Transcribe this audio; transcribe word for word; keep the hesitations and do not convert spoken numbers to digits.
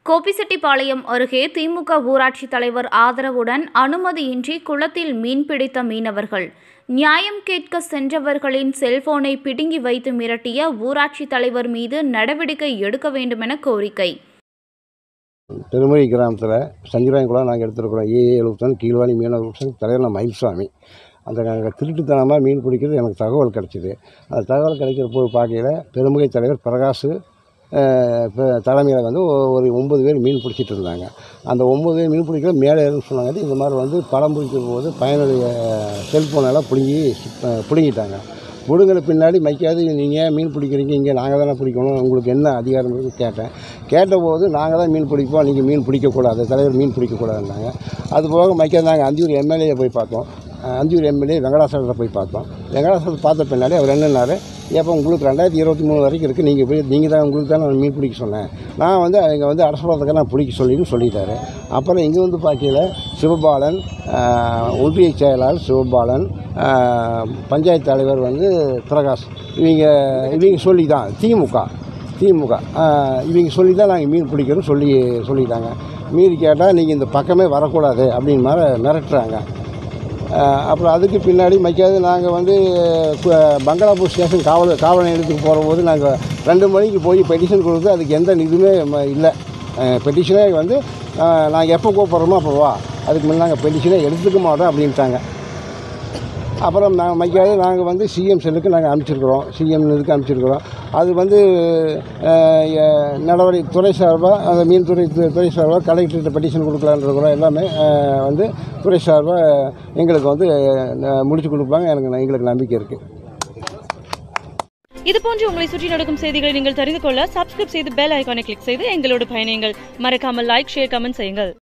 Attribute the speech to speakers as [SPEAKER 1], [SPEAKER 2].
[SPEAKER 1] கோபிச்செட்டிப்பாளையம் அருகே திமுக ஊராட்சி தலைவர் ஆதரவுடன் அனுமதியின்றி குளத்தில் மீன்பிடித்த மீனவர்கள். நியாயம் கேட்க சென்றவர்களின் செல்போனை பிடுங்கி வைத்து மிரட்டிய ஊராட்சி தலைவர் மீது நடவடிக்கை எடுக்க வேண்டுமென கோரிக்கை.
[SPEAKER 2] பெருமொழி கிராமத்தில் சஞ்சீராயம் குளம் நாங்கள் எடுத்துருக்கிறோம். ஏ எழுபத்தொன்று கீழ்வாணி மீனவர் தலைவர் நான் மயில்சாமி. அந்த நாங்கள் திருட்டுத்தனமாக மீன் பிடிக்கிறது எனக்கு தகவல் கிடச்சிது. அந்த தகவல் கிடைக்கிற போது பார்க்கையில் பெருமுகை தலைவர் பிரகாஷ் தலைமையில் வந்து ஒரு ஒம்பது பேர் மீன் பிடிச்சிட்டு இருந்தாங்க. அந்த ஒம்பது பேர் மீன் பிடிக்கிற மேலே ஏறுன்னு சொன்னாங்க. இந்த மாதிரி வந்து படம் பிடிக்கிற போது பையனுடைய செல்ஃபோனெல்லாம் பிடுங்கி பிடுங்கிட்டாங்க. பிடுங்கிற பின்னாடி மைக்காது நீங்கள் மீன் பிடிக்கிறீங்க, இங்கே நாங்கள் தானே பிடிக்கணும், உங்களுக்கு என்ன அதிகாரம் கேட்டேன். கேட்டபோது நாங்கள் தான் மீன் பிடிப்போம், நீங்கள் மீன் பிடிக்கக்கூடாது, தலைவர் மீன் பிடிக்கக்கூடாதுன்னாங்க. அதுபோக மைக்காது நாங்கள் அந்தியூர் எம்எல்ஏ போய் பார்த்தோம். அந்தியூர் எம்எல்ஏ வெங்கடாசலத்தை போய் பார்த்தோம். வெங்கடாசலத்தை பார்த்த பின்னாடி அவர் என்னன்னாரு, ஏப்போ உங்களுக்கு ரெண்டாயிரத்தி இருபத்தி மூணு வரைக்கும் இருக்குது, நீங்கள் போய் நீங்கள் தான் உங்களுக்கு தான் நான் மீன் பிடிக்க சொன்னேன், நான் வந்து இங்கே வந்து அரசு நான் பிடிக்க சொல்லின்னு சொல்லிட்டாரு. அப்புறம் இங்கே வந்து பார்க்கையில் சிவபாலன், ஒன்றிய செயலாளர் சிவபாலன், பஞ்சாயத்து தலைவர் வந்து பிரகாஷ், இவங்க இவங்க சொல்லி தான் திமுக திமுக இவங்க சொல்லி தான் நாங்கள் மீன் பிடிக்கிறோன்னு சொல்லி சொல்லிட்டாங்க. மீறி கேட்டால் நீங்கள் இந்த பக்கமே வரக்கூடாது அப்படின்னு மாதிரி மிரட்டுறாங்க. அப்புறம் அதுக்கு பின்னாடி மைக்காது நாங்கள் வந்து பங்களாபூர் ஸ்டேஷன் காவல் காவல் நிலையத்துக்கு போகிறபோது நாங்கள் ரெண்டு மணிக்கு போய் பெட்டிஷன் கொடுத்து அதுக்கு எந்த இதுவுமே இல்லை. பெட்டிஷனே வந்து நாங்கள் எப்போ கூப்பிட்றோமோ அப்போ வா, அதுக்கு முன்னே நாங்கள் பெட்டிஷனே எடுத்துக்க மாட்டோம் அப்படின்ட்டாங்க. அப்புறம் நாங்கள் மைக்காது நாங்கள் வந்து சிஎம் செல்லுக்கு நாங்கள் அனுப்பிச்சிருக்கிறோம், சிஎம் இதுக்கு அனுப்பிச்சிருக்கிறோம். அது வந்து நடவடிக்கை துறை சார்பாக அந்த மீன்துறை துறை சார்பாக கலெக்டர்கிட்ட பெட்டிஷன் கொடுக்கலான்னு இருக்கிறோம். எல்லாமே வந்து துறை சார்பாக எங்களுக்கு வந்து முடிச்சு கொடுப்பாங்க. எனக்கு எங்களுக்கு நம்பிக்கை இருக்குது.
[SPEAKER 3] இதுபோன்று உங்களை சுற்றி நடக்கும் செய்திகளை நீங்கள் தெரிந்து கொள்ள சப்ஸ்கிரைப் செய்து பெல் ஐகானை கிளிக் செய்து எங்களோடு பயணியுங்கள். மறக்காமல் லைக், ஷேர், கமெண்ட் செய்யுங்கள்.